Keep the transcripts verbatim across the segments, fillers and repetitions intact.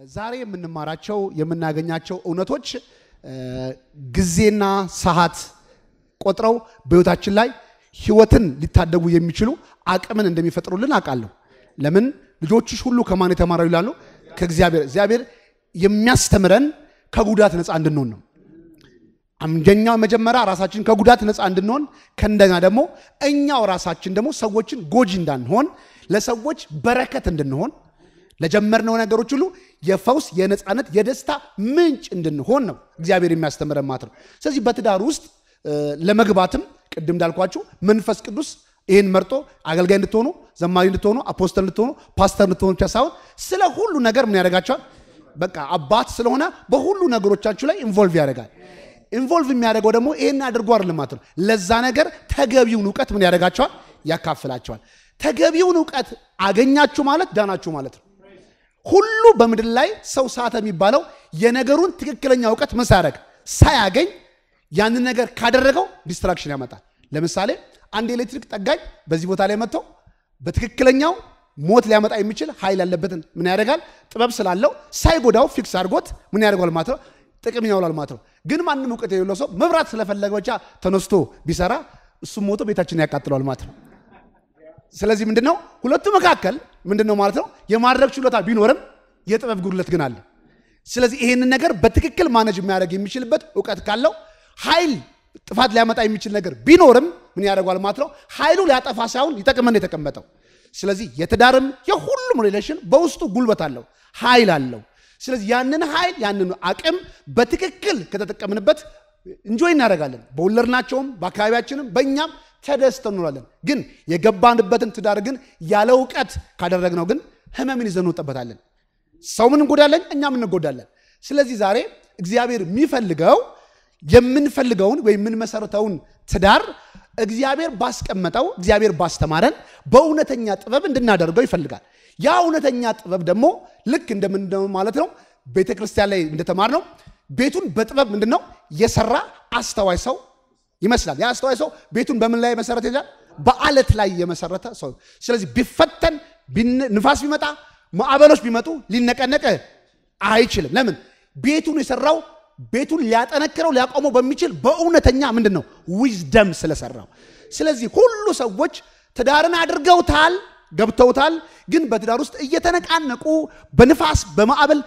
ዛሬ የምንማራቸው የምናገኛቸው እውነቶች ጊዜና ሰዓት ቆጥረው በህይወታችን ላይ ህይወትን ሊታደጉ የሚችሉ አቅምን እንደሚፈጥሩልን አቃለሁ። ለምን ልጆችሽ ሁሉ ከማን የተማረው ይላሉ? ከእግዚአብሔር። እግዚአብሔር የሚያስተምረን ከጉዳት ነፃ እንድንሆን ነው። አምጀኛው መጀመሪያ ራሳችን ከጉዳት ነፃ እንድንሆን ከእንደገና ደግሞ እኛው ራሳችን ደግሞ ሰዎችን ጎጂ እንዳንሆን ለሰዎች በረከት እንድንሆን ለጀመርነው ነገሮች ሁሉ የፈውስ የነፃነት የደስታ ምንጭ እንድንሆን ነው እግዚአብሔር የሚያስተምረን ማለት ነው። ስለዚህ በትዳር ውስጥ ለመግባትም ቅድም እንዳልኳችሁ መንፈስ ቅዱስ ይሄን መርጦ አገልጋይ እንድትሆኑ ዘማሪ እንድትሆኑ አፖስተል እንድትሆኑ ፓስተር እንድትሆኑ ብቻ ሳይሆን ስለ ሁሉ ነገር ምን ያደርጋቸዋል? በቃ አባት ስለሆነ በሁሉ ነገሮቻችሁ ላይ ኢንቮልቭ ያደርጋል። ኢንቮልቭ የሚያደርገው ደግሞ ይሄን አድርጎ አይደለም ማለት ነው። ለዛ ነገር ተገቢውን ዕውቀት ምን ያደርጋቸዋል? ያካፍላቸዋል። ተገቢውን ዕውቀት አገኛችሁ ማለት ዳናችሁ ማለት ነው። ሁሉ በምድር ላይ ሰው ሳተ የሚባለው የነገሩን ትክክለኛ ዕውቀት ምን ሳያደርግ ሳያገኝ ያንን ነገር ካደረገው ዲስትራክሽን ያመጣል። ለምሳሌ አንድ ኤሌክትሪክ ጠጋኝ በዚህ ቦታ ላይ መጥቶ በትክክለኛው ሞት ሊያመጣ የሚችል ኃይል ያለበትን ምን ያደርጋል? ጥበብ ስላለው ሳይጎዳው ፊክስ አድርጎት ምን ያደርጋል ማለት ነው? ጥቅም ያውላል ማለት ነው። ግን ማንንም ዕውቀት የሌለው ሰው መብራት ስለፈለገ ብቻ ተነስቶ ቢሰራ እሱም ሞቶ ቤታችንን ያቃጥላል ማለት ነው። ስለዚህ ምንድነው ሁለቱ መካከል ምንድነው ማለት ነው? የማድረግ ችሎታ ቢኖርም የጥበብ ጉድለት ግን አለ። ስለዚህ ይሄንን ነገር በትክክል ማኔጅ የሚያደርግ የሚችልበት ዕውቀት ካለው ኃይል ጥፋት ሊያመጣ የሚችል ነገር ቢኖርም ምን ያደርጋል ማለት ነው? ኃይሉ ሊያጠፋ ሳይሆን ሊጠቅመን የተቀመጠው። ስለዚህ የትዳርም የሁሉም ሪሌሽን በውስጡ ጉልበት አለው፣ ኃይል አለው። ስለዚህ ያንን ኃይል ያንን አቅም በትክክል ከተጠቀምንበት እንጆይ እናደርጋለን። በወለድናቸውም በአካባቢያችንም በእኛም ተደስተን እንኖራለን። ግን የገባንበትን ትዳር ግን ያለ ዕውቀት ካደረግነው ግን ህመምን ይዘን እንወጣበታለን። ሰው ምን እንጎዳለን፣ እኛም እንጎዳለን። ስለዚህ ዛሬ እግዚአብሔር የሚፈልገው የምንፈልገውን ወይ የምንመሰርተውን ትዳር እግዚአብሔር ባስቀመጠው እግዚአብሔር ባስተማረን በእውነተኛ ጥበብ እንድናደርገው ይፈልጋል። ያ እውነተኛ ጥበብ ደግሞ ልክ እንደምንደው ማለት ነው ቤተክርስቲያን ላይ እንደተማርነው ቤቱን በጥበብ ምንድነው የሰራ አስተዋይ ሰው ይመስላል። ያ አስተዋይ ሰው ቤቱን በምን ላይ መሰረተ ይላል? በአለት ላይ የመሰረተ ሰው። ስለዚህ ቢፈተን ንፋስ ቢመጣ ማዕበሎች ቢመጡ ሊነቀነቅ አይችልም። ለምን? ቤቱን የሰራው ቤቱን ሊያጠነክረው ሊያቆመው በሚችል በእውነተኛ ምንድነው ዊዝደም ስለሰራው። ስለዚህ ሁሉ ሰዎች ትዳርን አድርገውታል ገብተውታል፣ ግን በትዳር ውስጥ እየተነቃነቁ በንፋስ በማዕበል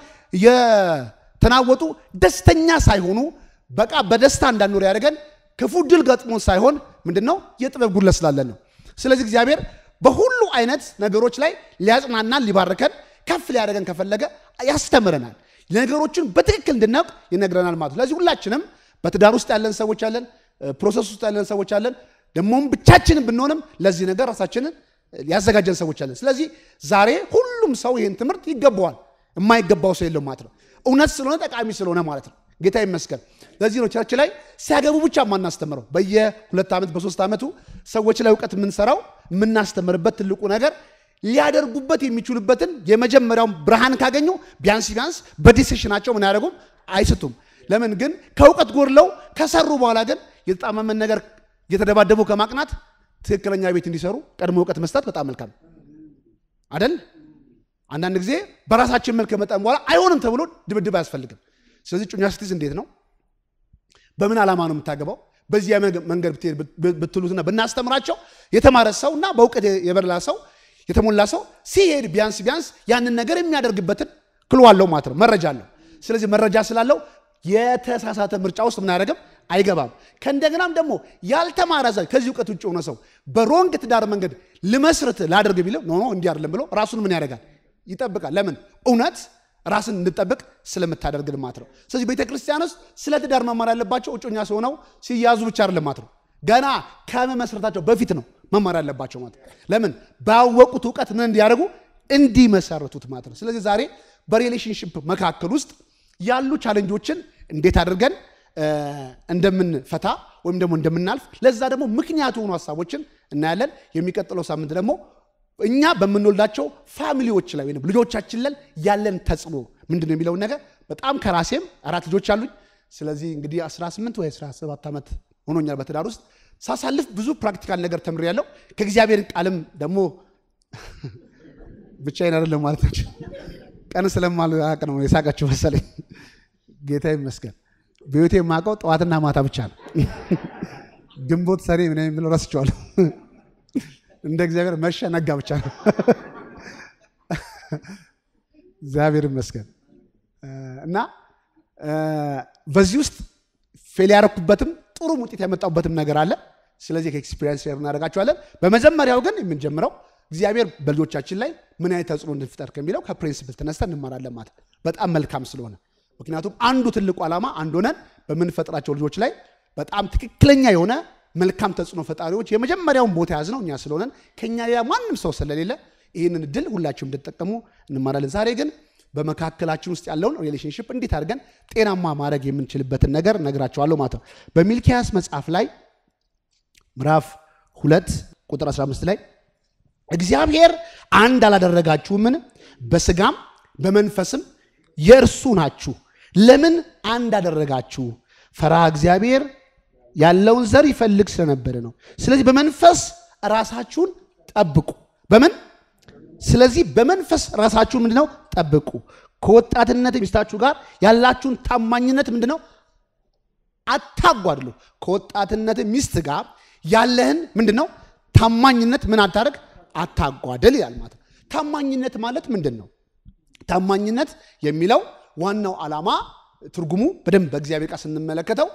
የተናወጡ ደስተኛ ሳይሆኑ በቃ በደስታ እንዳንኖር ያደርገን ክፉ ድል ገጥሞን ሳይሆን ምንድነው የጥበብ ጉድለት ስላለን ነው። ስለዚህ እግዚአብሔር በሁሉ አይነት ነገሮች ላይ ሊያጽናናን ሊባርከን ከፍ ሊያደርገን ከፈለገ ያስተምረናል። ነገሮችን በትክክል እንድናውቅ ይነግረናል ማለት ነው። ስለዚህ ሁላችንም በትዳር ውስጥ ያለን ሰዎች አለን፣ ፕሮሰስ ውስጥ ያለን ሰዎች አለን፣ ደሞም ብቻችንን ብንሆንም ለዚህ ነገር ራሳችንን ያዘጋጀን ሰዎች አለን። ስለዚህ ዛሬ ሁሉም ሰው ይሄን ትምህርት ይገባዋል፣ የማይገባው ሰው የለም ማለት ነው። እውነት ስለሆነ ጠቃሚ ስለሆነ ማለት ነው። ጌታ ይመስገን። ለዚህ ነው ቸርች ላይ ሲያገቡ ብቻ ማናስተምረው። በየሁለት ዓመት በሶስት ዓመቱ ሰዎች ላይ ዕውቀት የምንሰራው የምናስተምርበት ትልቁ ነገር ሊያደርጉበት የሚችሉበትን የመጀመሪያውን ብርሃን ካገኙ ቢያንስ ቢያንስ በዲሲሽናቸው ምን ያደርጉም አይስቱም። ለምን ግን ከዕውቀት ጎድለው ከሰሩ በኋላ ግን የተጣመመን ነገር እየተደባደቡ ከማቅናት ትክክለኛ ቤት እንዲሰሩ ቀድሞ ዕውቀት መስጠት በጣም መልካም አይደል? አንዳንድ ጊዜ በራሳችን መልክ ከመጣን በኋላ አይሆንም ተብሎ ድብድብ አያስፈልግም። ስለዚህ ጩኛ ስትይዝ እንዴት ነው? በምን ዓላማ ነው የምታገባው? በዚያ መንገድ ብትሉትና ብናስተምራቸው የተማረ ሰውና በዕውቀት የበላ ሰው የተሞላ ሰው ሲሄድ ቢያንስ ቢያንስ ያንን ነገር የሚያደርግበትን ክሉ አለው ማለት ነው፣ መረጃ አለው። ስለዚህ መረጃ ስላለው የተሳሳተ ምርጫ ውስጥ ምን ያደርግም አይገባም። ከእንደገናም ደግሞ ያልተማረ ሰው ከዚህ ዕውቀት ውጭ ሆነ ሰው በሮንግ ትዳር መንገድ ልመስርት ላደርግ ቢለው ኖ ኖ እንዲህ አይደለም ብሎ ራሱን ምን ያደርጋል? ይጠብቃል። ለምን? እውነት ራስን እንድጠብቅ ስለምታደርግ ማለት ነው። ስለዚህ ቤተክርስቲያን ውስጥ ስለ ትዳር መማር ያለባቸው እጮኛ ሲሆነው ሲያዙ ብቻ አይደለም ማለት ነው። ገና ከመመስረታቸው በፊት ነው መማር ያለባቸው ማለት ነው። ለምን? ባወቁት ዕውቀት ምን እንዲያደርጉ እንዲመሰርቱት ማለት ነው። ስለዚህ ዛሬ በሪሌሽንሺፕ መካከል ውስጥ ያሉ ቻሌንጆችን እንዴት አድርገን እንደምንፈታ ወይም ደግሞ እንደምናልፍ ለዛ ደግሞ ምክንያቱ ሆኑ ሐሳቦችን እናያለን። የሚቀጥለው ሳምንት ደግሞ እኛ በመንወልዳቸው ፋሚሊዎች ላይ ወይም ልጆቻችን ላይ ያለን ተጽዕኖ ምንድነው የሚለውን ነገር በጣም ከራሴም አራት ልጆች አሉኝ። ስለዚህ እንግዲህ አስራ ስምንት ወይ አስራ ሰባት ዓመት ሆኖኛል በትዳር ውስጥ ሳሳልፍ ብዙ ፕራክቲካል ነገር ተምሬያለሁ። ከእግዚአብሔር ቃልም ደግሞ ብቻዬን አይደለም ማለት ነው ቀን ስለማልአቅ ነው የሳቃችሁ መሰለኝ ጌታ ይመስገን በህይወቴ የማውቀው ጠዋትና ማታ ብቻ ነው ግንቦት ሰኔ ምን የሚለው ረስቻለሁ እንደ እግዚአብሔር መሸ ነጋ ብቻ ነው እግዚአብሔር ይመስገን እና በዚህ ውስጥ ፌል ያረኩበትም ጥሩ ውጤት ያመጣሁበትም ነገር አለ ስለዚህ ከኤክስፒሪየንስ ሼር እናደርጋቸዋለን በመጀመሪያው ግን የምንጀምረው እግዚአብሔር በልጆቻችን ላይ ምን አይነት ተጽዕኖ እንደፍጠር ከሚለው ከፕሪንሲፕል ተነስተን እንማራለን ማለት በጣም መልካም ስለሆነ ምክንያቱም አንዱ ትልቁ ዓላማ አንዱ ነን በመንፈጥራቸው ልጆች ላይ በጣም ትክክለኛ የሆነ መልካም ተጽዕኖ ፈጣሪዎች የመጀመሪያውን ቦታ ያዝነው እኛ ስለሆነን ከኛ ሌላ ማንም ሰው ስለሌለ ይሄንን ድል ሁላችሁም እንድትጠቀሙ እንማራለን ዛሬ ግን በመካከላችን ውስጥ ያለውን ሪሌሽንሺፕ እንዴት አድርገን ጤናማ ማድረግ የምንችልበትን ነገር ነግራችኋለሁ ማለት ነው በሚልኪያስ መጽሐፍ ላይ ምዕራፍ ሁለት ቁጥር አስራ አምስት ላይ እግዚአብሔር አንድ አላደረጋችሁምን በስጋም በመንፈስም የእርሱ ናችሁ ለምን አንድ አደረጋችሁ ፈራ እግዚአብሔር ያለውን ዘር ይፈልግ ስለነበረ ነው ስለዚህ በመንፈስ ራሳችሁን ጠብቁ በምን ስለዚህ በመንፈስ ራሳችሁን ምንድነው ጠብቁ ከወጣትነት ሚስታችሁ ጋር ያላችሁን ታማኝነት ምንድነው አታጓድሉ ከወጣትነት ሚስት ጋር ያለህን ምንድነው ታማኝነት ምን አታርግ አታጓድል ይላል ማለት ታማኝነት ማለት ምንድነው ታማኝነት የሚለው ዋናው ዓላማ ትርጉሙ በደንብ በእግዚአብሔር ቃል ስንመለከተው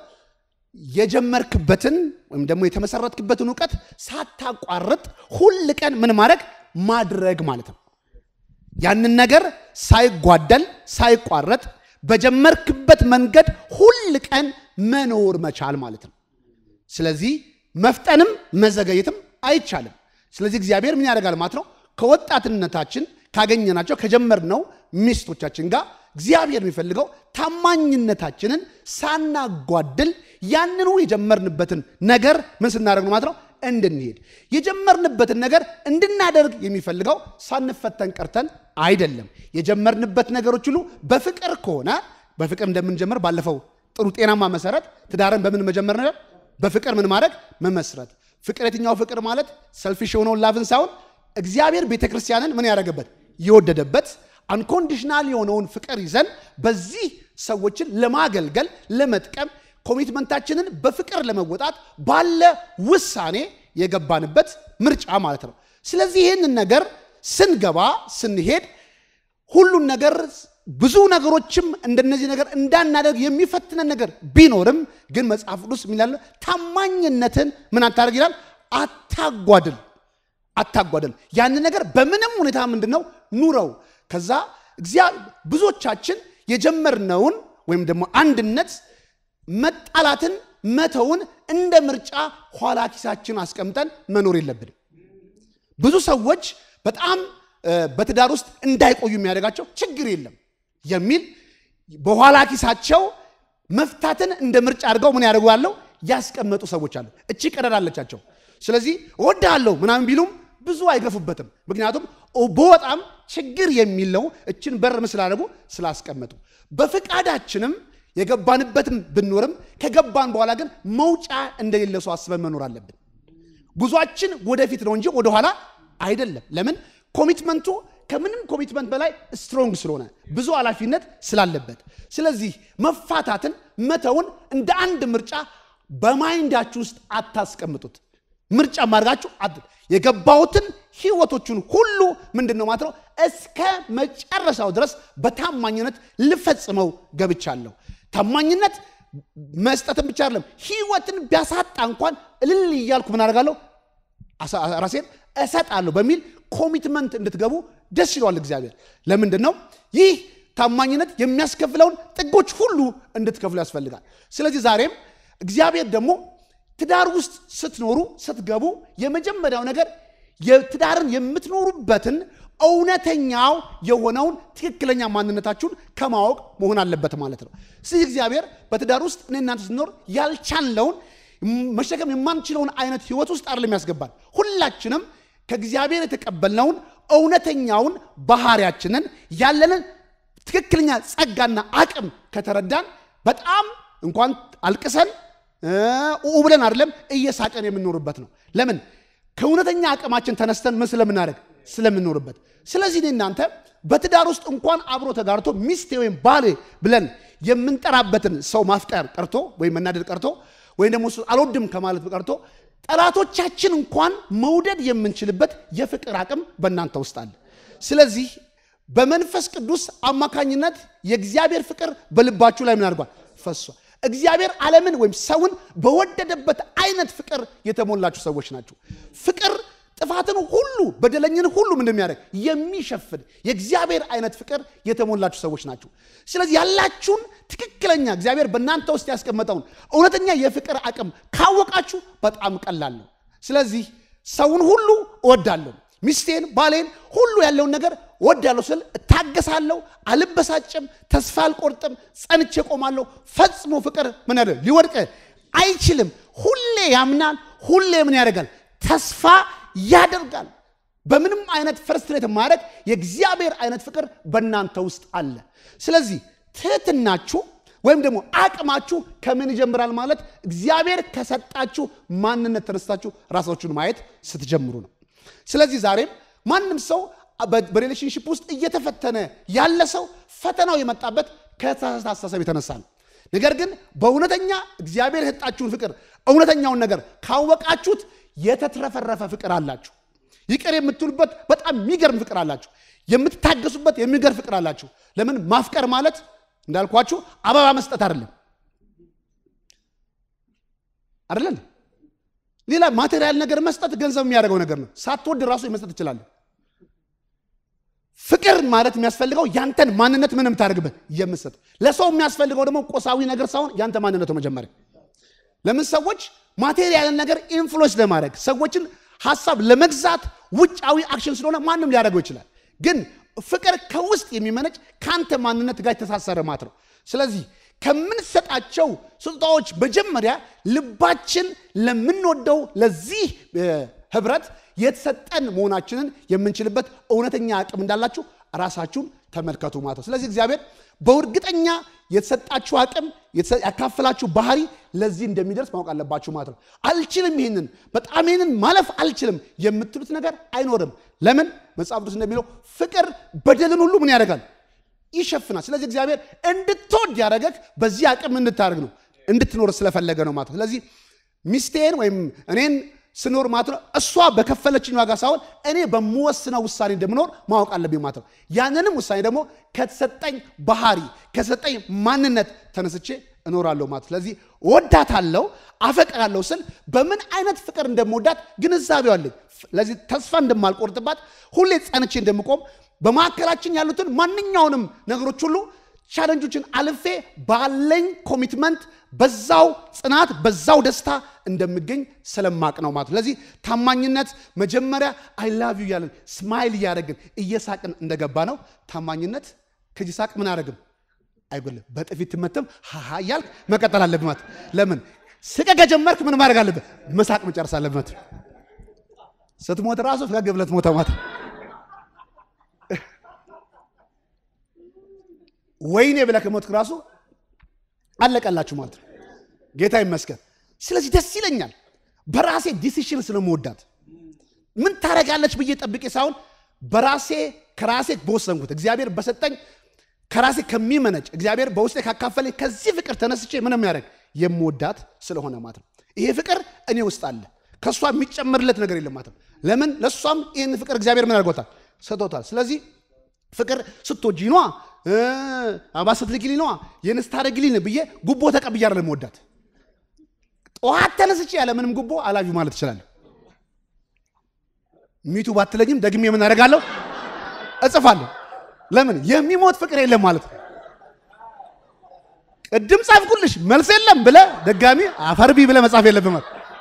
የጀመርክበትን ወይም ደግሞ የተመሰረትክበትን ዕውቀት ሳታቋርጥ ሁሉ ቀን ምን ማድረግ ማድረግ ማለት ነው ያንን ነገር ሳይጓደል ሳይቋረጥ በጀመርክበት መንገድ ሁሉ ቀን መኖር መቻል ማለት ነው ስለዚህ መፍጠንም መዘገየትም አይቻልም ስለዚህ እግዚአብሔር ምን ያደርጋል ማለት ነው ከወጣትነታችን ካገኘናቸው ከጀመርነው ሚስቶቻችን ጋር እግዚአብሔር የሚፈልገው ታማኝነታችንን ሳናጓድል ያንኑ የጀመርንበትን ነገር ምን ስናደርግ ነው ማለት ነው እንድንሄድ የጀመርንበትን ነገር እንድናደርግ የሚፈልገው ሳንፈተን ቀርተን አይደለም የጀመርንበት ነገሮች ሁሉ በፍቅር ከሆነ በፍቅር እንደምንጀምር ባለፈው ጥሩ ጤናማ መሰረት ትዳርን በምን መጀመር ነው በፍቅር ምን ማድረግ መመስረት ፍቅር የትኛው ፍቅር ማለት ሰልፊሽ የሆነው ላቭን ሳይሆን እግዚአብሔር ቤተክርስቲያንን ምን ያደረገበት ይወደደበት አንኮንዲሽናል የሆነውን ፍቅር ይዘን በዚህ ሰዎችን ለማገልገል ለመጥቀም ኮሚትመንታችንን በፍቅር ለመወጣት ባለ ውሳኔ የገባንበት ምርጫ ማለት ነው ስለዚህ ይሄንን ነገር ስንገባ ስንሄድ ሁሉን ነገር ብዙ ነገሮችም እንደነዚህ ነገር እንዳናደርግ የሚፈትነን ነገር ቢኖርም ግን መጽሐፍ ቅዱስ የሚላል ታማኝነትን ምን አታርግ ይላል አታጓድል አታጓድል ያን ነገር በምንም ሁኔታ ምንድነው ኑረው ከዛ እግዚአብሔር ብዙዎቻችን የጀመርነውን ወይም ደግሞ አንድነት መጣላትን መተውን እንደ ምርጫ ኋላ ኪሳችን አስቀምጠን መኖር የለብንም ብዙ ሰዎች በጣም በትዳር ውስጥ እንዳይቆዩ የሚያደርጋቸው ችግር የለም የሚል በኋላ ኪሳቸው መፍታትን እንደ ምርጫ አድርገው ምን ያደርጋሉ ያስቀመጡ ሰዎች አሉ እቺ ቀደዳለቻቸው ስለዚህ ወዳለው ምናምን ቢሉም ብዙ አይገፉበትም ምክንያቱም በጣም ችግር የሚለው እቺን በር መስላረቡ ስላስቀመጡ በፍቃዳችንም የገባንበትም ብንኖርም ከገባን በኋላ ግን መውጫ እንደሌለ ሰው አስበን መኖር አለብን ጉዟችን ወደፊት ነው እንጂ ወደ ኋላ አይደለም ለምን ኮሚትመንቱ ከምንም ኮሚትመንት በላይ ስትሮንግ ስለሆነ ብዙ ኃላፊነት ስላለበት ስለዚህ መፋታትን መተውን እንደ አንድ ምርጫ በማይንዳችሁ ውስጥ አታስቀምጡት ምርጫ ማድረጋችሁ አድል የገባውትን ህይወቶቹን ሁሉ ምንድነው ማለት ነው እስከ መጨረሻው ድረስ በታማኝነት ልፈጽመው ገብቻለሁ ታማኝነት መስጠትም ብቻ አይደለም ህይወትን ቢያሳጣ እንኳን እልል ይያልኩ ምን አደርጋለሁ ራሴን እሰጣለሁ በሚል ኮሚትመንት እንድትገቡ ደስ ይላል እግዚአብሔር ለምንድነው ይህ ታማኝነት የሚያስከፍለውን ጥጎች ሁሉ እንድትከፍሉ ያስፈልጋል ስለዚህ ዛሬም እግዚአብሔር ደግሞ ትዳር ውስጥ ስትኖሩ ስትገቡ የመጀመሪያው ነገር የትዳርን የምትኖሩበትን እውነተኛው የሆነውን ትክክለኛ ማንነታችሁን ከማወቅ መሆን አለበት ማለት ነው ስለዚህ እግዚአብሔር በትዳር ውስጥ እኔ እናንተ ስንኖር ያልቻለውን መሸከም የማንችለውን አይነት ህይወት ውስጥ አይደለም ያስገባል ሁላችንም ከእግዚአብሔር የተቀበልነውን እውነተኛውን ባህሪያችንን ያለንን ትክክለኛ ጸጋና አቅም ከተረዳን በጣም እንኳን አልቅሰን ኡ ብለን አይደለም እየሳቀን የምንኖርበት ነው ለምን ከእውነተኛ አቅማችን ተነስተን ምን ስለምናደርግ ስለምንኖርበት ስለዚህ እናንተ በትዳር ውስጥ እንኳን አብሮ ተጋርቶ ሚስቴ ወይም ባሌ ብለን የምንጠራበትን ሰው ማፍቀር ቀርቶ ወይም መናደድ ቀርቶ ወይ ደግሞ አልወድም ከማለት ቀርቶ ጠላቶቻችን እንኳን መውደድ የምንችልበት የፍቅር አቅም በእናንተ ውስጥ አለ ስለዚህ በመንፈስ ቅዱስ አማካኝነት የእግዚአብሔር ፍቅር በልባችሁ ላይ ምን አድርጓል ፈሷል እግዚአብሔር ዓለምን ወይም ሰውን በወደደበት አይነት ፍቅር የተሞላችሁ ሰዎች ናችሁ ፍቅር ጥፋትን ሁሉ በደለኝን ሁሉ ምን እንደሚያደርግ የሚሸፍን የእግዚአብሔር አይነት ፍቅር የተሞላችሁ ሰዎች ናችሁ ስለዚህ ያላችሁን ትክክለኛ እግዚአብሔር በእናንተ ውስጥ ያስቀመጠውን እውነተኛ የፍቅር አቅም ካወቃችሁ በጣም ቀላል ነው ስለዚህ ሰውን ሁሉ እወዳለሁ ሚስቴን ባሌን ሁሉ ያለውን ነገር ወዳለሁ ስል ታገሳለሁ አልበሳጭም ተስፋ አልቆርጥም ጸንቼ ቆማለሁ ፈጽሞ ፍቅር ምን ያደርግ ሊወድቅ አይችልም ሁሌ ያምናል ሁሌ ምን ያደርጋል ተስፋ ያደርጋል በምንም አይነት ፍርስትሬት ማድረግ የእግዚአብሔር አይነት ፍቅር በእናንተ ውስጥ አለ ስለዚህ ትህትናችሁ ወይም ደግሞ አቅማችሁ ከምን ይጀምራል ማለት እግዚአብሔር ከሰጣችሁ ማንነት ተነስታችሁ ራሳችሁን ማየት ስትጀምሩ ነው ስለዚህ ዛሬም ማንንም ሰው በሪሌሽንሺፕ ውስጥ እየተፈተነ ያለ ሰው ፈተናው የመጣበት ከተሳሳሰብ የተነሳ ነው ነገር ግን በእውነተኛ እግዚአብሔር የሰጣችሁን ፍቅር እውነተኛውን ነገር ካወቃችሁት የተትረፈረፈ ፍቅር አላችሁ ይቅር የምትሉበት በጣም የሚገርም ፍቅር አላችሁ የምትታገሱበት የሚገርም ፍቅር አላችሁ ለምን ማፍቀር ማለት እንዳልኳችሁ አበባ መስጠት አይደለም አይደለም ሌላ ማቴሪያል ነገር መስጠት ገንዘብ የሚያደርገው ነገር ነው ሳትወድ ራሱ መስጠት ይችላል ፍቅር ማለት የሚያስፈልገው ያንተን ማንነት ምንም ታርግበት የምሰጥ ለሰው የሚያስፈልገው ደግሞ ቆሳዊ ነገር ሳይሆን ያንተ ማንነቱ መጀመሪያ ለምን ሰዎች ማቴሪያል ነገር ኢንፍሉዌንስ ለማድረግ ሰዎችን ሐሳብ ለመግዛት ውጫዊ አክሽን ስለሆነ ማንንም ሊያደርገው ይችላል ግን ፍቅር ከውስጥ የሚመነጭ ካንተ ማንነት ጋር ተሳሰረ ማለት ነው ስለዚህ ከምንሰጣቸው ስጦታዎች መጀመሪያ ልባችን ለምንወደው ለዚህ ህብረት የተሰጠን መሆናችንን የምንችልበት እውነተኛ አቅም እንዳላችሁ ራሳችሁን ተመልከቱ ማለት ነው ስለዚህ እግዚአብሔር በእርግጠኛ የተሰጣችሁ አቅም ያካፈላችሁ ባህሪ ለዚህ እንደሚደርስ ማወቅ አለባችሁ ማለት ነው አልችልም ይሄንን በጣም ይሄንን ማለፍ አልችልም የምትሉት ነገር አይኖርም ለምን መጽሐፍ ቅዱስ እንደሚለው ፍቅር በደልን ሁሉ ምን ያደርጋል ይሸፍናል ስለዚህ እግዚአብሔር እንድትወድ ያደረገክ በዚህ አቅም እንድታርግ ነው እንድትኖር ስለፈለገ ነው ማለት ነው ስለዚህ ሚስቴን ወይም እኔን ስኖር ማለት ነው እሷ በከፈለችኝ ዋጋ ሳይሆን እኔ በመወስነው ውሳኔ እንደምኖር ማወቅ አለብኝ ማለት ነው ያንንም ውሳኔ ደግሞ ከተሰጠኝ ባህሪ ከተሰጠኝ ማንነት ተነስቼ እኖራለሁ ማለት ስለዚህ ወዳታለሁ አፈቅራለሁ ስል በምን አይነት ፍቅር እንደምወዳት ግንዛቤው አለኝ ለዚህ ተስፋ እንደማልቆርጥባት ሁሌ ጸንቼ እንደምቆም በማከራችን ያሉትን ማንኛውንም ነገሮች ሁሉ ቻሌንጆችን አልፌ ባለኝ ኮሚትመንት በዛው ጽናት በዛው ደስታ እንደምገኝ ስለማቅ ነው ማለት ስለዚህ ታማኝነት መጀመሪያ አይ ላቭ ዩ ያለን ስማይል ያደርግን እየሳቅን እንደገባ ነው ታማኝነት ከዚህ ሳቅ ምን አደረግም አይጎልም በጥፊት ተመተም ሃሃ ያልክ መቀጠል አለብህ ማለት ለምን ስቀ ከጀመርክ ምን ማድረግ አለብህ መሳቅ መጨረስ አለብህ ማለት ስትሞት ራሱ ፈገግ ብለህ ሞታ ማለት ወይኔ ብለህ ሞት ራሱ አለቀላችሁ ማለት ነው ጌታ ይመስገን ስለዚህ ደስ ይለኛል በራሴ ዲሲሽን ስለምወዳት ምን ታረጋለች ብዬ ጠብቄ ሳይሆን በራሴ ከራሴ በወሰንኩት እግዚአብሔር በሰጠኝ ከራሴ ከሚመነጭ እግዚአብሔር በውስጤ ካካፈለኝ ከዚህ ፍቅር ተነስቼ ምንም ያደርግ የምወዳት ስለሆነ ማለት ነው ይሄ ፍቅር እኔ ውስጥ አለ ከሷ የሚጨመርለት ነገር የለም ማለት ለምን ለሷም ይሄን ፍቅር እግዚአብሔር ምን አድርጎታል ሰጥቶታል ስለዚህ ፍቅር ስትወጂ ነው አባሰት ለግሊ ነው የነስታረግሊ ነው ብዬ ጉቦ ተቀብያር ለምወዳት ጧት ተነስቼ ያለ ምንም ጉቦ አላጁ ማለት ይችላል ሚቱ ባትለኝም ደግሜ ምን አደርጋለሁ እጽፋለሁ ለምን የሚሞት ፍቅር የለም ማለት ቅድም ጻፍኩልሽ መልስ የለም ብለ ደጋሚ አፈርቢ ብለ መጻፍ የለብም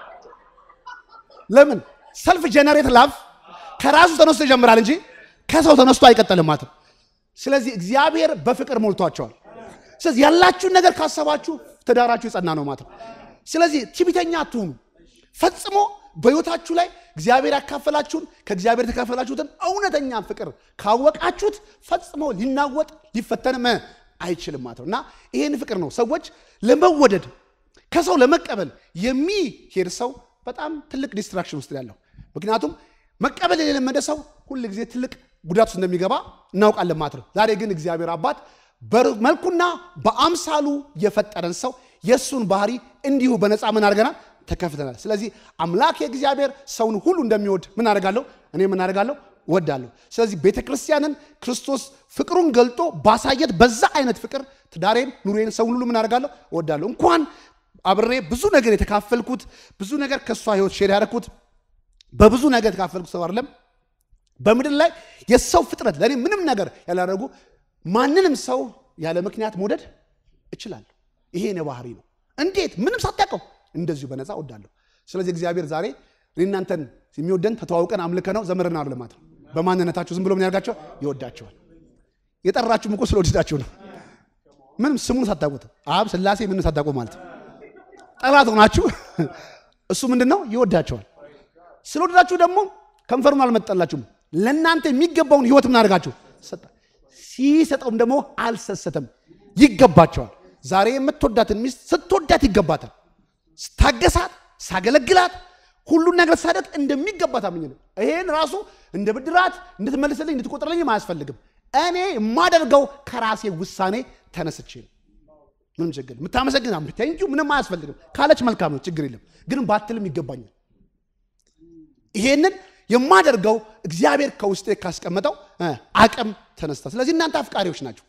ለምን ሰልፍ ጀነሬት ላቭ ከራሱ ተነስቶ ይጀምራል እንጂ ከሰው ተነስቶ አይቀጥልም ማለት ስለዚህ እግዚአብሔር በፍቅር ሞልቷቸዋል ስለዚህ ያላችሁ ነገር ካሰባችሁ ተዳራችሁ ይጸና ነው ማለት ስለዚህ ትዕቢተኛ አትሁኑ ፈጽሞ በህይወታችሁ ላይ እግዚአብሔር ያካፈላችሁን ከእግዚአብሔር ተካፈላችሁትን እውነተኛ ፍቅር ካወቃችሁት ፈጽሞ ሊናወጥ ሊፈተንም አይችልም ማለት ነውና ይሄን ፍቅር ነው ሰዎች ለመወደድ ከሰው ለመቀበል የሚሄድ ሰው በጣም ትልቅ ዲስትራክሽን ውስጥ ያለው ምክንያቱም መቀበል የለመደ ሰው ሁሉ ጊዜ ትልቅ ጉዳት ውስጥ እንደሚገባ እናውቃለን ማለት ነው። ዛሬ ግን እግዚአብሔር አባት በመልኩና በአምሳሉ የፈጠረን ሰው የሱን ባህሪ እንዲሁ በነፃ ምን አድርገናል ተከፍተናል። ስለዚህ አምላክ የእግዚአብሔር ሰውን ሁሉ እንደሚወድ ምን አደርጋለሁ እኔ ምን አደርጋለሁ ወዳለሁ። ስለዚህ ቤተክርስቲያንን ክርስቶስ ፍቅሩን ገልጦ ባሳየት በዛ አይነት ፍቅር ትዳሬን ኑሬን ሰውን ሁሉ ምን አደርጋለሁ ወዳለሁ። እንኳን አብሬ ብዙ ነገር የተካፈልኩት ብዙ ነገር ከሷ ህይወት ሼር ያደረኩት በብዙ ነገር የተካፈልኩት ሰው አይደለም በምድር ላይ የሰው ፍጥረት ለኔ ምንም ነገር ያላደረጉ ማንንም ሰው ያለ ምክንያት መውደድ እችላለሁ። ይሄ ነው ባህሪ ነው። እንዴት ምንም ሳታውቀው እንደዚሁ በነፃ ወዳለሁ። ስለዚህ እግዚአብሔር ዛሬ እናንተን የሚወደን ተተዋውቀን አምልከነው ዘመርና አርለማት ነው። በማንነታችሁ ዝም ብሎ ምን ያርጋቸው ይወዳቸዋል። የጠራችሁም እኮ ስለወደዳችሁ ነው። ምንም ስሙን ሳታውቁት አብ ስላሴ ምንም ሳታውቁ ማለት ጠላት ሆናችሁ እሱ ምንድነው ይወዳቸዋል። ስለወደዳችሁ ደግሞ ከንፈሩን አልመጣላችሁም። ለእናንተ የሚገባውን ህይወት ምን አድርጋችሁ ሰጣ። ሲሰጠውም ደግሞ አልሰሰተም ይገባቸዋል። ዛሬ የምትወዳትን ሚስት ስትወዳት ይገባታል። ስታገሳት ሳገለግላት ሁሉን ነገር ሳደት እንደሚገባት አምኜ ነው። ይሄን ራሱ እንደ ብድራት እንድትመልስልኝ እንድትቆጥርልኝ ማያስፈልግም። እኔ የማደርገው ከራሴ ውሳኔ ተነስቼ ነው። ምንም ችግር የምታመሰግን አምጥታ እንጂ ምንም አያስፈልግም ካለች መልካም ነው ችግር የለም። ግን ባትልም ይገባኛል። ይሄንን የማደርገው እግዚአብሔር ከውስጤ ካስቀመጠው አቅም ተነስታ። ስለዚህ እናንተ አፍቃሪዎች ናችሁ።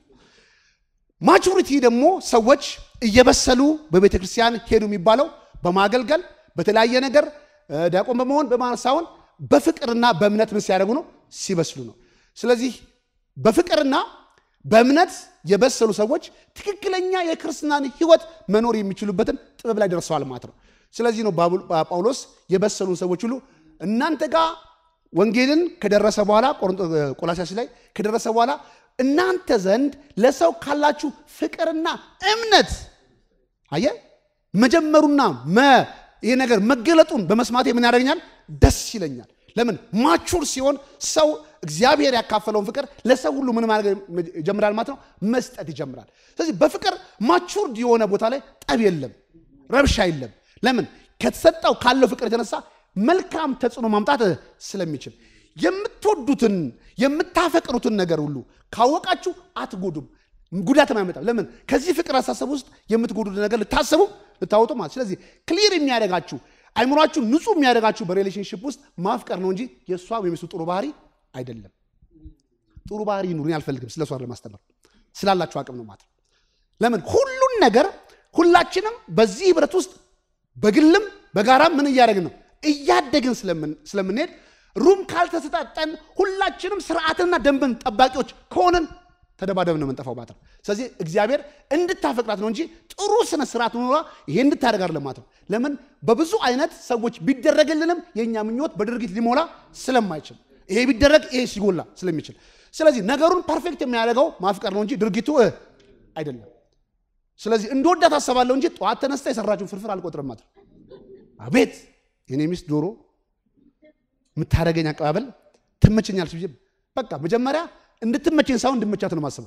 ማቹሪቲ ደግሞ ሰዎች እየበሰሉ በቤተ ክርስቲያን ሄዱ የሚባለው በማገልገል በተለያየ ነገር ዲያቆን በመሆን በማንሳውን በፍቅርና በእምነት ምን ሲያደርጉ ነው ሲበስሉ ነው። ስለዚህ በፍቅርና በእምነት የበሰሉ ሰዎች ትክክለኛ የክርስትናን ህይወት መኖር የሚችሉበትን ጥበብ ላይ ደርሰዋል ማለት ነው። ስለዚህ ነው ጳውሎስ የበሰሉ ሰዎች ሁሉ እናንተ ጋር ወንጌልን ከደረሰ በኋላ ቆላስይስ ላይ ከደረሰ በኋላ እናንተ ዘንድ ለሰው ካላችሁ ፍቅርና እምነት አየ መጀመሩና ይሄ ነገር መገለጡን በመስማቴ ምን ያደርገኛል ደስ ይለኛል። ለምን ማቹር ሲሆን ሰው እግዚአብሔር ያካፈለውን ፍቅር ለሰው ሁሉ ምን ማድረግ ይጀምራል ማለት ነው መስጠት ይጀምራል። ስለዚህ በፍቅር ማቹር የሆነ ቦታ ላይ ጠብ የለም ረብሻ የለም። ለምን ከተሰጠው ካለው ፍቅር የተነሳ መልካም ተጽዕኖ ማምጣት ስለሚችል የምትወዱትን የምታፈቅሩትን ነገር ሁሉ ካወቃችሁ አትጎዱም ጉዳትም አይመጣም። ለምን ከዚህ ፍቅር አሳሰብ ውስጥ የምትጎዱት ነገር ልታስቡ ልታወጡ ማለት። ስለዚህ ክሊር የሚያደርጋችሁ አይምሯችሁ ንጹህ የሚያደርጋችሁ በሪሌሽንሺፕ ውስጥ ማፍቀር ነው እንጂ የሷ ወይም እሱ ጥሩ ባህሪ አይደለም። ጥሩ ባህሪ ይኑርኝ አልፈልግም ስለሷ ለማስተማር ስላላችሁ አቅም ነው ማለት። ለምን ሁሉን ነገር ሁላችንም በዚህ ህብረት ውስጥ በግልም በጋራም ምን እያደረግን ነው እያደግን ስለምን ስለምንሄድ ሩም ካልተሰጣጠን ሁላችንም ስርዓትና ደንብን ጠባቂዎች ከሆነን ተደባደብን ነው መንጠፋው ማለት። ስለዚህ እግዚአብሔር እንድታፈቅራት ነው እንጂ ጥሩ ስነ ስርዓት ኖራ ይሄ እንድታደርጋር ለማለት ነው። ለምን በብዙ አይነት ሰዎች ቢደረግልንም የኛ ምኞት በድርጊት ሊሞላ ስለማይችል ይሄ ቢደረግ ይሄ ሲጎላ ስለሚችል ስለዚህ ነገሩን ፐርፌክት የሚያደርገው ማፍቀር ነው እንጂ ድርጊቱ አይደለም። ስለዚህ እንደወዳት አሰባለሁ እንጂ ጧት ተነስታ የሰራችውን ፍርፍር አልቆጥርም ማለት። አቤት የኔ ሚስት ዶሮ ምታረገኝ አቀባበል ትመቸኛል ሲል በቃ መጀመሪያ እንድትመቸኝ ሳይሆን እንድመቻት ነው ማሰብ።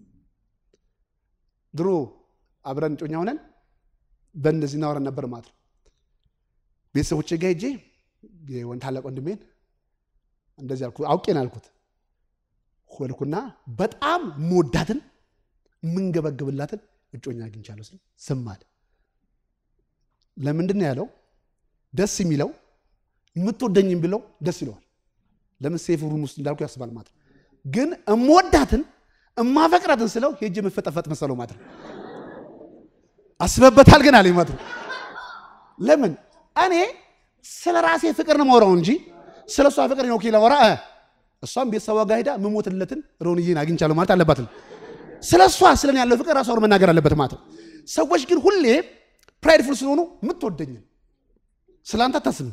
ድሮ አብረን ጮኛ ሆነን በእንደዚህ ነው አወራን ነበር ማለት። ቤተሰቦቼ ጋር ሄጄ የወንድ ታላቅ ወንድሜን እንደዚህ አልኩ አውቄን አልኩት ሆልኩና በጣም ሞዳትን ምንገበግብላትን እጮኛ አግኝቻለሁ ሲል ሰማል። ለምንድን ነው ያለው ደስ የሚለው የምትወደኝም ብለው ደስ ይለዋል። ለምን ሴፍ ሩም ውስጥ እንዳልኩ ያስባል ማለት። ግን እምወዳትን እማፈቅራትን ስለው ሄጄ መፈጠፈጥ መሰለው ማለት አስበበታል ግን አለኝ ማለት። ለምን እኔ ስለራሴ ፍቅር ነው ማውራው እንጂ ስለሷ ፍቅር ነው ኪላ ወራ እሷም ቤተሰቧ ጋር ሄዳ መሞትለትን ሮንዬን አግኝቻለሁ ማለት አለባት። ስለሷ ስለኔ ያለው ፍቅር ራሷ መናገር አለበት ማለት። ሰዎች ግን ሁሌ ፕራይድፉል ስለሆኑ የምትወደኝ ስላንተ ታስብ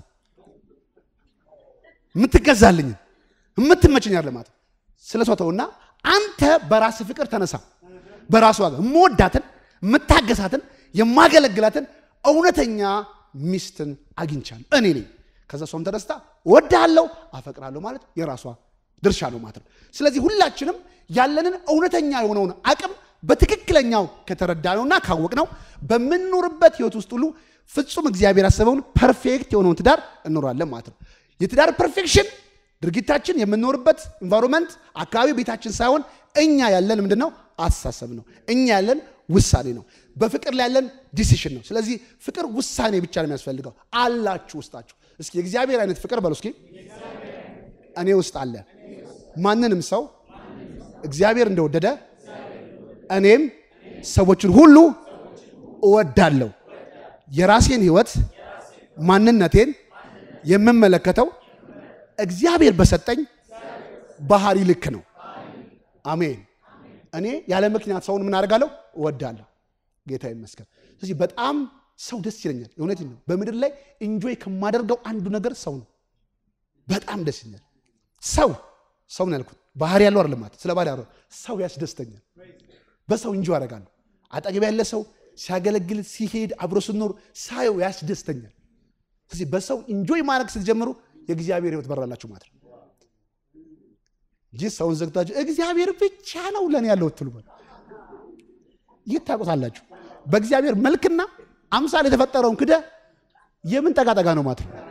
የምትገዛልኝ የምትመቸኝ አይደለም ማለት። ስለሷ ተውና አንተ በራስ ፍቅር ተነሳ። በራሷ ጋር ሞዳትን የምታገሳትን የማገለግላትን እውነተኛ ሚስትን አግኝቻለሁ እኔ ነኝ። ከዛ ሷም ተደስታ ወዳለው አፈቅራለሁ ማለት የራሷ ድርሻ ነው ማለት። ስለዚህ ሁላችንም ያለንን እውነተኛ የሆነውን አቅም በትክክለኛው ከተረዳነውና ካወቅነው በመንኖርበት ህይወት ውስጥ ሁሉ ፍጹም እግዚአብሔር ያሰበውን ፐርፌክት የሆነውን ትዳር እንኖራለን ማለት ነው። የትዳር ፐርፌክሽን ድርጊታችን የምንኖርበት environment አካባቢ ቤታችን ሳይሆን እኛ ያለን ምንድነው አስተሳሰብ ነው እኛ ያለን ውሳኔ ነው በፍቅር ላይ ያለን ዲሲሽን ነው ስለዚህ ፍቅር ውሳኔ ብቻ ነው የሚያስፈልገው አላችሁ ውስጣችሁ እስኪ እግዚአብሔር አይነት ፍቅር በሉ እስኪ እኔ ውስጥ አለ ማንንም ሰው እግዚአብሔር እንደወደደ እኔም ሰዎችን ሁሉ እወዳለሁ የራሴን ህይወት ማንነቴን የምመለከተው እግዚአብሔር በሰጠኝ ባህሪ ልክ ነው አሜን እኔ ያለ ምክንያት ሰውን ምን አደርጋለሁ እወዳለሁ ጌታ ይመስገን ስለዚህ በጣም ሰው ደስ ይለኛል እውነቴን ነው በመድር ላይ ኢንጆይ ከማደርገው አንዱ ነገር ሰው ነው በጣም ደስ ይለኛል ሰው ሰው ነው ያልኩት ባህሪ ያለው አይደለም ማለት ስለ ባህሪ ያለው ሰው ያስደስተኛል በሰው ኢንጆይ አደርጋለሁ አጠገብ ያለ ሰው ሲያገለግል ሲሄድ አብሮ ሲኖር ሳይው ያስደስተኛል ስለዚህ በሰው ኢንጆይ ማድረግ ስትጀምሩ የእግዚአብሔር ህይወት በራላችሁ ማለት ነው ጂስ ሰውን ዘግታችሁ እግዚአብሔር ብቻ ነው ለኔ ያለው ትሉ ይታቆታላችሁ በእግዚአብሔር መልክና አምሳል የተፈጠረውን ክደ የምን ተጋጠጋ ነው ማለት ነው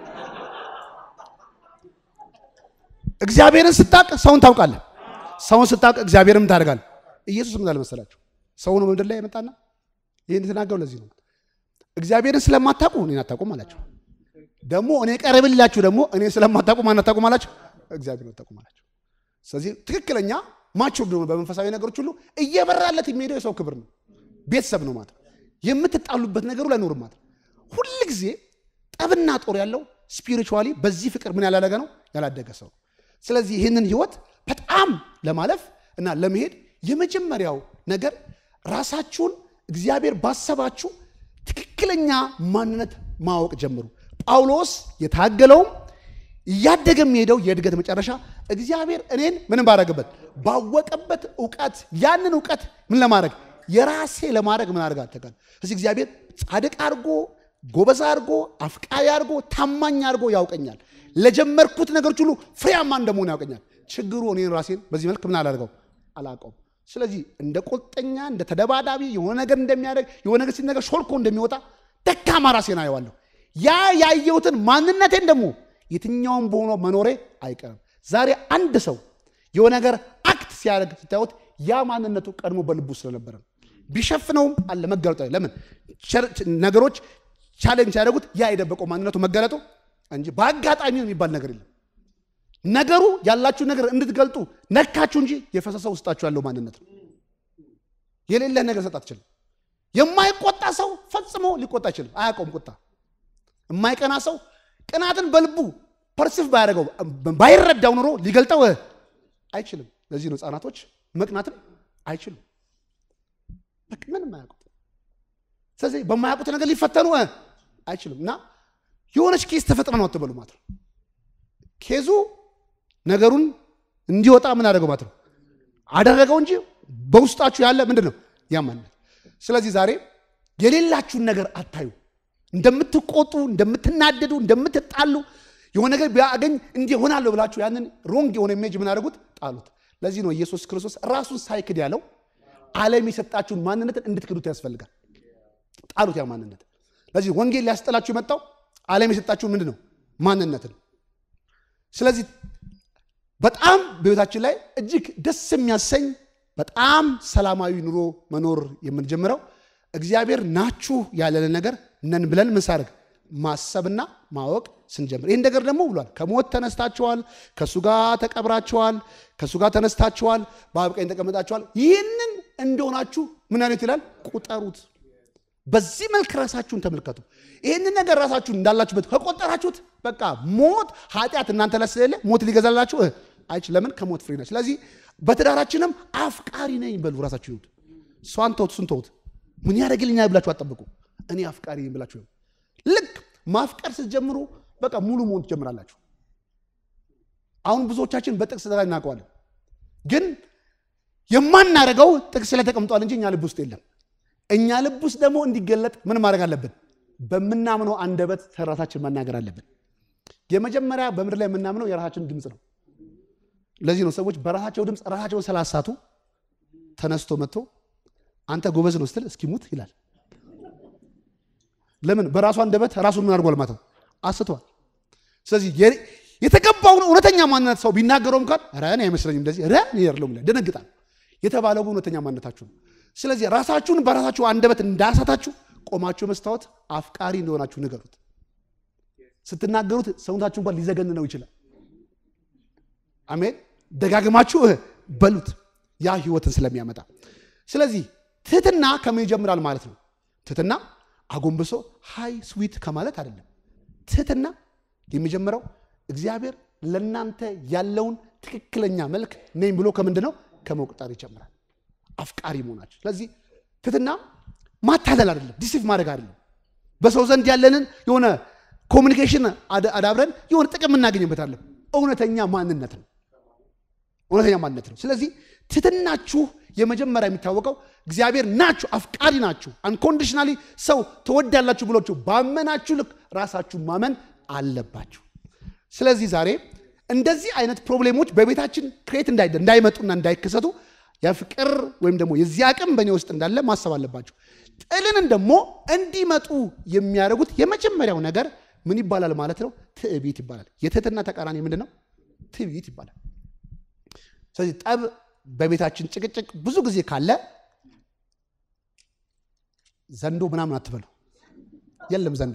እግዚአብሔርን ስታቅ ሰውን ታውቃለህ ሰውን ስታቅ እግዚአብሔርን ታደርጋለህ ኢየሱስ ምን አለ መሰላችሁ ሰው ነው ምድር ላይ የመጣና ይሄን ተናገው ለዚህ ነው እግዚአብሔርን ስለማታውቁ እኔን አታውቁ ማላችሁ ደሞ እኔ ቀርብላችሁ ደሞ እኔ ስለማታውቁ ማን አታውቁ ማላችሁ እግዚአብሔርን አታውቁ ማላችሁ ስለዚህ ትክክለኛ ማቹር ነው በመንፈሳዊ ነገሮች ሁሉ እየበራለት የሚሄደው የሰው ክብር ነው ቤተሰብ ነው ማለት የምትጣሉበት ነገሩ ላይ ኖር ማለት ሁሉ ጊዜ ጠብና ጦር ያለው ስፒሪቹዋሊ በዚህ ፍቅር ምን ያላደገ ነው ያላደገ ሰው ስለዚህ ይሄንን ህይወት በጣም ለማለፍ እና ለመሄድ የመጀመሪያው ነገር ራሳችሁን እግዚአብሔር ባሰባችሁ ትክክለኛ ማንነት ማወቅ ጀምሩ ጳውሎስ የታገለው ያደገም ሄደው የእድገት መጨረሻ እግዚአብሔር እኔን ምንም ባረጋበት ባወቀበት ዕውቀት ያንን ዕውቀት ምን ለማድረግ የራሴ ለማድረግ ምን አድርጋ ተካል ስለዚህ እግዚአብሔር ጻድቅ አድርጎ ጎበዝ አድርጎ አፍቃሪ አድርጎ ታማኝ አድርጎ ያውቀኛል ለጀመርኩት ነገሮች ሁሉ ፍሬያማ እንደመሆን ያውቀኛል ችግሩ እኔን ራሴን በዚህ መልኩ ምን አላደርገው አላቀው ስለዚህ እንደ ቆልጠኛ እንደ ተደባዳቢ የሆነ ነገር እንደሚያደርግ የሆነ ነገር ሲነገር ሾልኮ እንደሚወጣ ደካማ ራሴን አየዋለሁ ያ ያየሁትን ማንነቴን ደግሞ የትኛውም በሆነ መኖሬ አይቀርም ዛሬ አንድ ሰው የሆነ ነገር አክት ሲያደርግ ሲታዩት ያ ማንነቱ ቀድሞ በልቡ ስለነበረ ቢሸፍነውም አለ መገለጡ ለምን ነገሮች ቻሌንጅ ያደርጉት ያ የደበቀው ማንነቱ መገለጡ እንጂ በአጋጣሚ የሚባል ነገር የለም ነገሩ ያላችሁ ነገር እንድትገልጡ ነካችሁ እንጂ የፈሰሰው ውስጣችሁ ያለው ማንነት ነው የሌለ ነገር ሰጣት ይችላል የማይቆጣ ሰው ፈጽሞ ሊቆጣ ይችላል አያቆም ቁጣ የማይቀና ሰው ቅናትን በልቡ ፐርሲቭ ባያደርገው ባይረዳው ኑሮ ሊገልጠው አይችልም ለዚህ ነው ጻናቶች መቅናትም አይችሉም በቃ ምንም አያውቁት ስለዚህ በማያውቁት ነገር ሊፈተኑ አይችሉምና የሆነች ኬስ ተፈጥሮ ነው አትበሉ ማለት ነው ኬዙ ነገሩን እንዲወጣ ምን አደረገው ማለት ነው አደረገው እንጂ በውስጣችሁ ያለ ምንድነው ያማነት ስለዚህ ዛሬ የሌላችሁን ነገር አታዩ እንደምትቆጡ እንደምትናደዱ እንደምትጣሉ የሆነ ነገር ቢያገኝ እንዲህ ሆናለሁ ብላችሁ ያንን ሮንግ የሆነ ኢሜጅ ምን አደረጉት ጣሉት ለዚህ ነው ኢየሱስ ክርስቶስ ራሱን ሳይክድ ያለው ዓለም የሰጣችሁን ማንነትን እንድትክዱት ያስፈልጋል ጣሉት ያ ማንነት ለዚህ ወንጌል ሊያስጠላችሁ የመጣው ዓለም የሰጣችሁን ምንድነው ማንነትን ስለዚህ በጣም በህይወታችን ላይ እጅግ ደስ የሚያሰኝ በጣም ሰላማዊ ኑሮ መኖር የምንጀምረው እግዚአብሔር ናችሁ ያለን ነገር ነን ብለን ምን ሳርግ ማሰብና ማወቅ ስንጀምር ይሄን ነገር ደግሞ ብሏል ከሞት ተነስታችኋል ከሱ ጋር ተቀብራችኋል ከሱ ጋር ተነስታችኋል በአብ ቀኝ ተቀምጣችኋል ይሄንን እንደሆናችሁ ምን አይነት ይላል ቁጠሩት በዚህ መልክ ራሳችሁን ተመልከቱ ይሄንን ነገር ራሳችሁን እንዳላችሁበት ከቆጠራችሁት በቃ ሞት ኃጢአት እናንተ ላይ ስለሌለ ሞት ሊገዛላችሁ አይችልም ለምን ከሞት ፍሪ ነች ስለዚህ በትዳራችንም አፍቃሪ ነኝ በሉ ራሳችሁን ሷንቶት ሱንቶት ምን ያደርግልኛል ብላችሁ አጠብቁ እኔ አፍቃሪ ነኝ ብላችሁ ልክ ማፍቀር ስትጀምሩ በቃ ሙሉ ሞት ጀምራላችሁ አሁን ብዙዎቻችን በጥቅስ ላይ እናቀዋለን ግን የማናረጋው ጥቅስ ላይ ተቀምጧል እንጂ እኛ ልብ ውስጥ የለም እኛ ልብ ውስጥ ደግሞ እንዲገለጥ ምን ማድረግ አለብን በመናምነው አንደበት ተራሳችን መናገር አለብን የመጀመሪያ በመድር ላይ የምናምነው የራሳችን ድምጽ ነው ለዚህ ነው ሰዎች በራሳቸው ድምጽ ራሳቸውን ሰላሳቱ ተነስቶ መጥቶ አንተ ጎበዝ ነው ስትል እስኪሙት ይላል ለምን በራሱ አንደበት ራሱን ምን አድርጓል ማለት ነው አስተዋል ስለዚህ የተቀባውን እውነተኛ ማንነት ሰው ቢናገረውም ካል አረ እኔ አይመስለኝም እንደዚህ አረ እኔ ያርለም ላይ ደነግጣል የተባለው እውነተኛ ማንነታችሁ ነው ስለዚህ ራሳችሁን በራሳችሁ አንደበት እንዳሳታችሁ ቆማችሁ መስታወት አፍቃሪ እንደሆናችሁ ንገሩት ስትናገሩት ሰውነታችሁ እንኳን ሊዘገን ነው ይችላል አሜን ደጋግማችሁ በሉት ያ ህይወትን ስለሚያመጣ ስለዚህ ትህትና ከምን ይጀምራል ማለት ነው ትህትና አጎንብሶ ሃይ ስዊት ከማለት አይደለም ትህትና የሚጀምረው እግዚአብሔር ለናንተ ያለውን ትክክለኛ መልክ ነኝ ብሎ ከምንድነው ከመቁጠር ይጀምራል አፍቃሪ መሆናችሁ ስለዚህ ትህትና ማታለል አይደለም ዲሲፍ ማድረግ አይደለም በሰው ዘንድ ያለንን የሆነ ኮሙኒኬሽን አዳብረን የሆነ ጥቅም እናገኝበታለን እውነተኛ ማንነት ነው እውነተኛ ማንነት ነው ስለዚህ ትህትናችሁ የመጀመሪያ የሚታወቀው እግዚአብሔር ናችሁ አፍቃሪ ናችሁ አንኮንዲሽናሊ ሰው ተወዳላችሁ ብሎችሁ ባመናችሁ ልክ ራሳችሁ ማመን አለባችሁ ስለዚህ ዛሬ እንደዚህ አይነት ፕሮብሌሞች በቤታችን ክሬት እንዳይመጡና እንዳይከሰቱ ያፍቅር ወይም ደግሞ የዚህ አቅም በእኔ ውስጥ እንዳለ ማሰብ አለባችሁ ጥልን ደግሞ እንዲመጡ የሚያደርጉት የመጀመሪያው ነገር ምን ይባላል ማለት ነው ትዕቢት ይባላል የትህትና ተቃራኒ ምንድነው ትዕቢት ይባላል ስለዚህ ጠብ በቤታችን ጭቅጭቅ ብዙ ጊዜ ካለ ዘንዶ ምናምን አትበሉ የለም ዘንዶ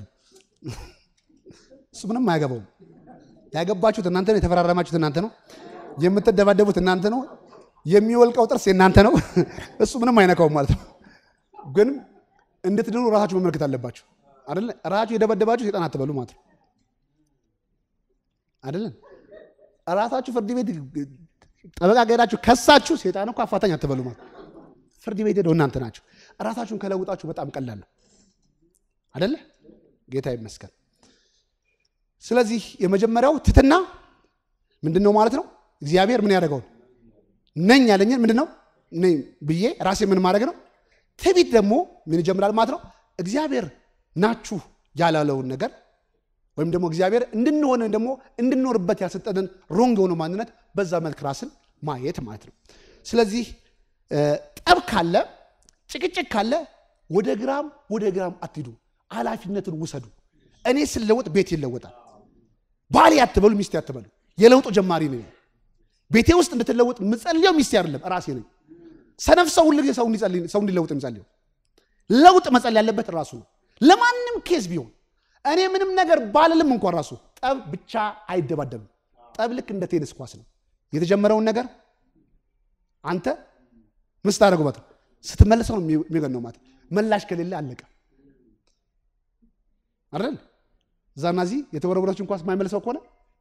እሱ ምንም አያገባው ያገባችሁት እናንተ ነው የተፈራረማችሁት እናንተ ነው የምትደባደቡት እናንተ ነው የሚወልቀው ጥርስ እናንተ ነው እሱ ምንም አይነካው ማለት ነው ግን እንድትድኑ ራሳችሁ መመልከት አለባችሁ አይደል ራሳችሁ የደበደባችሁ ሰይጣን አትበሉ ማለት ነው አይደል ራሳችሁ ፍርድ ቤት ጠበቃ ገዳችሁ ከሳችሁ ሰይጣን እኮ አፋታኝ አትበሉ ማለት ፍርድ ቤት ሄደው እናንተ ናችሁ ራሳችሁን ከለውጣችሁ በጣም ቀላል ነው አይደል ጌታ ይመስገን ስለዚህ የመጀመሪያው ትህትና ምንድነው ማለት ነው እግዚአብሔር ምን ያደርጋው ነኝ ያለኝን ምንድነው ነኝ ብዬ ራሴ ምን ማድረግ ነው ትዕቢት ደግሞ ምን ይጀምራል ማለት ነው እግዚአብሔር ናችሁ ያላለውን ነገር ወይም ደግሞ እግዚአብሔር እንድንሆነ ደግሞ እንድንኖርበት ያሰጠንን ሮንግ የሆነ ማንነት በዛ መልክ ራስን ማየት ማለት ነው ስለዚህ ጠብ ካለ ጭቅጭቅ ካለ ወደ ግራም ወደ ግራም አትሂዱ ኃላፊነቱን ውሰዱ እኔ ስለወጥ ቤት ይለወጣል ባል ያትበሉ ሚስት ያትበሉ የለውጡ ጀማሪ ነኝ ቤቴ ውስጥ እንድትለወጥ ምጸልየው ሚስት አይደለም ራሴ ነኝ ሰነፍ ሰው ሁሉ ሰው እንዲጸልይ ሰው እንዲለወጥ ምጸልየው ለውጥ መጸለይ ያለበት ራሱ ነው ለማንም ኬስ ቢሆን እኔ ምንም ነገር ባልልም እንኳን ራሱ ጠብ ብቻ አይደባደብም ጠብ ልክ እንደ ቴኒስ ኳስ ነው የተጀመረውን ነገር አንተ መስታረጉበት ስትመለሰው ነው የሚገነው ማለት መላሽ ከሌለ አለቀ አይደል ዛናዚ የተወረወረችን ኳስ ማይመለሰው ከሆነ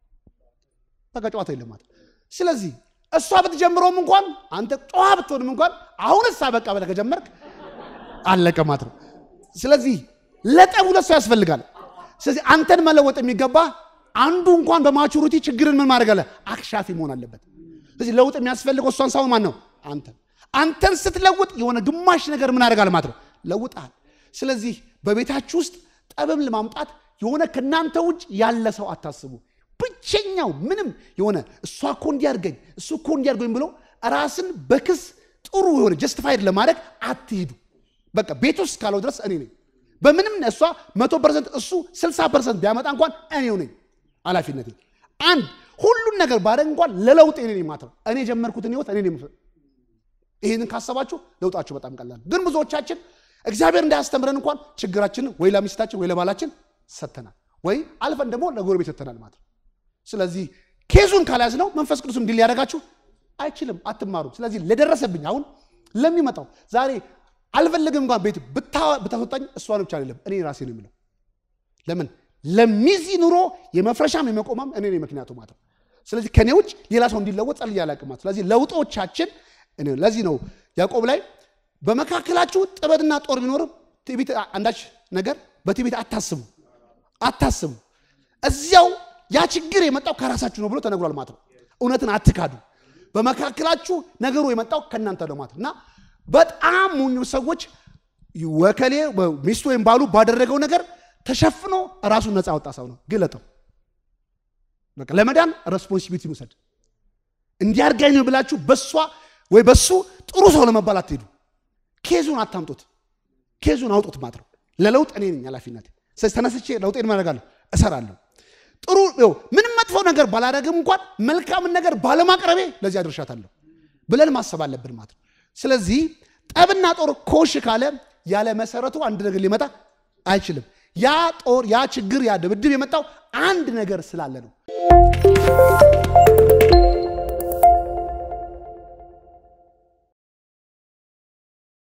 በቃ ጨዋታ የለም ማለት ስለዚህ እሷ ብትጀምረውም እንኳን አንተ ጨዋ ብትሆንም እንኳን አሁንስ አበቃ ብለህ ከጀመርክ አለቀ ማለት ነው ስለዚህ ለጠብ ሁለት ሰው ያስፈልጋል ስለዚህ አንተን መለወጥ የሚገባ አንዱ እንኳን በማቹሪቲ ችግርን ምን ማድረግ አለ አክሻፊ መሆን አለበት ስለዚህ ለውጥ የሚያስፈልገው እሷን ሳይሆን ማን ነው አንተ አንተን ስትለውጥ የሆነ ግማሽ ነገር ምን አደርጋል ማለት ነው ለውጣል ስለዚህ በቤታችሁ ውስጥ ጠብም ለማምጣት የሆነ ከናንተ ውጭ ያለ ሰው አታስቡ ብቸኛው ምንም የሆነ እሷ እኮ እንዲያርገኝ እሱ እኮ እንዲያርገኝ ብሎ ራስን በክስ ጥሩ የሆነ ጀስቲፋይድ ለማድረግ አትሂዱ በቃ ቤት ውስጥ ካለው ድረስ እኔ ነኝ በምንም እሷ መቶ ፐርሰንት እሱ ስልሳ ፐርሰንት ቢያመጣ እንኳን እኔው ነኝ ኃላፊነቴ አንድ ሁሉን ነገር ባደረግ እንኳን ለለውጥ እኔ ነኝ ማለት ነው እኔ ጀመርኩትን ህይወት እኔ ነኝ ይሄንን ካሰባችሁ ለውጣችሁ በጣም ቀላል ግን ብዙዎቻችን እግዚአብሔር እንዳያስተምረን እንኳን ችግራችንን ወይ ለሚስታችን ወይ ለባላችን ሰተናል ወይ አልፈን ደግሞ ለጎረቤት ሰተናል ማለት ነው ስለዚህ ኬዙን ካላዝ ነው መንፈስ ቅዱስ እንዲል ያደርጋችሁ አይችልም አትማሩ ስለዚህ ለደረሰብኝ አሁን ለሚመጣው ዛሬ አልፈልግም እንኳን ቤት ብታወጣኝ እሷን ብቻ አይደለም እኔ ራሴ ነኝ የምለው ለምን ለሚዚ ኑሮ የመፍረሻም የመቆማም እኔ ነኝ ምክንያቱ ማለት ነው ስለዚህ ከኔ ውጭ ሌላ ሰው እንዲለወጥ ጸልይ ያላቅም ማለት ስለዚህ ለውጦቻችን እኔ ለዚህ ነው ያዕቆብ ላይ በመካከላችሁ ጥበድና ጦር ቢኖር ትዕቢት አንዳች ነገር በትዕቢት አታስቡ አታስቡ እዚያው ያ ችግር የመጣው ከራሳችሁ ነው ብሎ ተነግሯል ማለት ነው እውነትን አትካዱ በመካከላችሁ ነገሩ የመጣው ከናንተ ነው ማለት እና በጣም ሞኙ ሰዎች ወከሌ ሚስቱ ወይም ባሉ ባደረገው ነገር ተሸፍኖ ራሱን ነፃ አወጣ ሰው ነው ግለጠው በቃ ለመዳን ሬስፖንሲቢሊቲ ውሰድ እንዲያርጋኝ ነው ብላችሁ በሷ ወይ በሱ ጥሩ ሰው ለመባል አትሄዱ ኬዙን አታምጡት ኬዙን አውጡት ማለት ነው ለለውጥ እኔ ነኝ ኃላፊነቴ ስለዚህ ተነስቼ ለውጤን ማድረጋለሁ እሰራለሁ ጥሩ ነው ምንም መጥፎ ነገር ባላደረግም እንኳን መልካም ነገር ባለማቅረቤ ለዚህ አድርሻታለሁ ብለን ማሰብ አለብን ማለት ነው። ስለዚህ ጠብና ጦር ኮሽ ካለ ያለ መሰረቱ አንድ ነገር ሊመጣ አይችልም። ያ ጦር ያ ችግር ያ ድብድብ የመጣው አንድ ነገር ስላለ ነው።